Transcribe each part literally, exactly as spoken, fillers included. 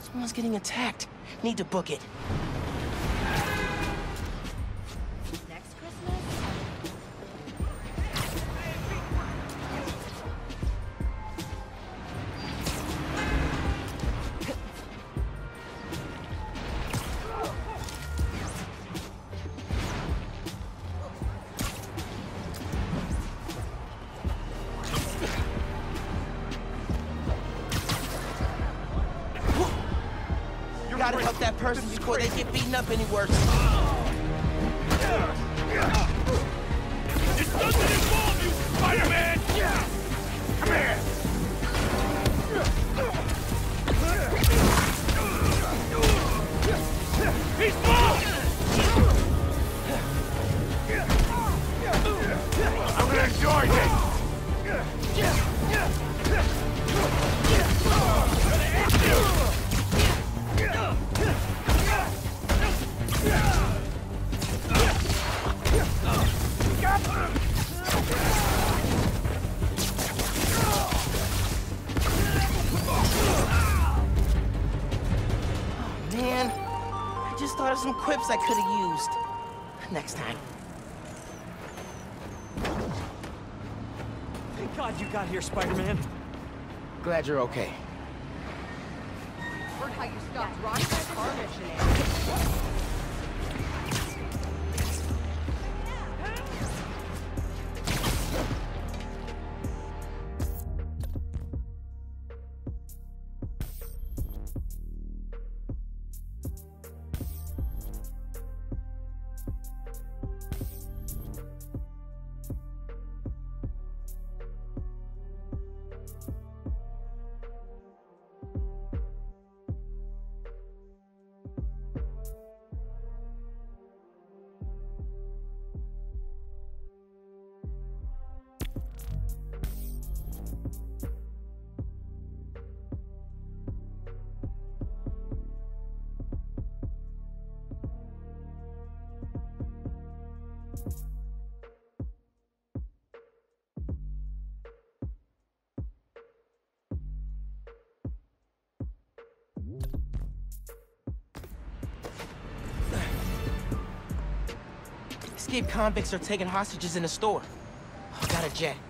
Someone's getting attacked. Need to book it. Next Christmas? Gotta help that person before they get beaten up any worse. This doesn't involve you, Spider-Man! Come here! He's mine! I'm gonna enjoy this! Man, I just thought of some quips I could have used. Next time. Thank God you got here, Spider-Man. Glad you're okay. Heard how you stopped Rocket's car mission. Escaped convicts are taking hostages in the store. I got a jet.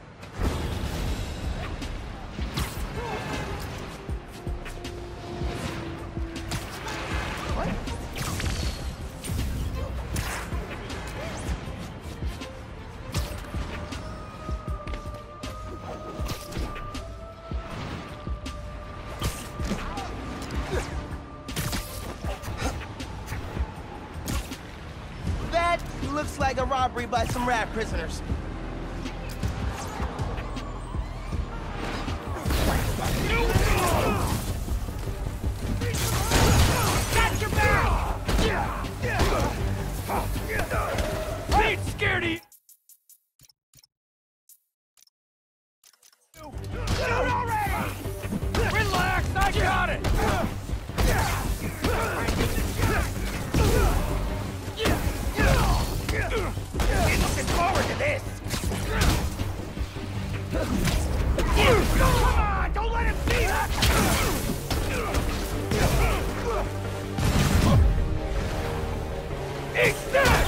Looks like a robbery by some rat prisoners. Got your back! I ain't scared of you! Shoot already! Relax, I got it! Looking forward to this! Come on! Don't let him see that! Eat that!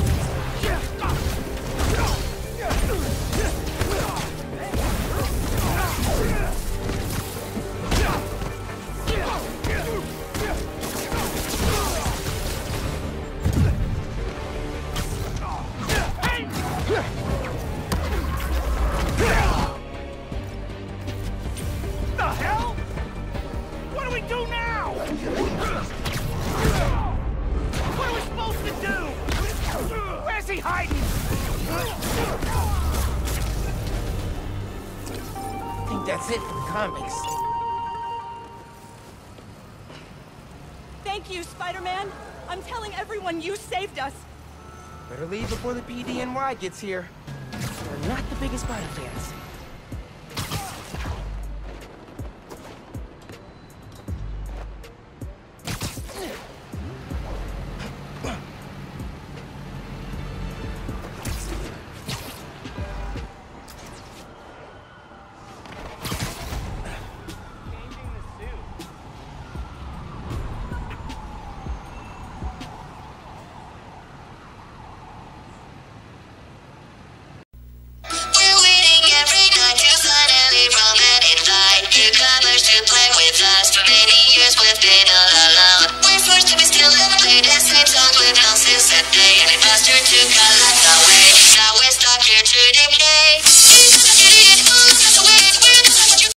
That's it for the convicts. Thank you, Spider-Man. I'm telling everyone you saved us. Better leave before the P D N Y gets here. We're not the biggest Spider fans. years with data, la la. We forced to be still and play the same songs with houses that day, and it faster to color.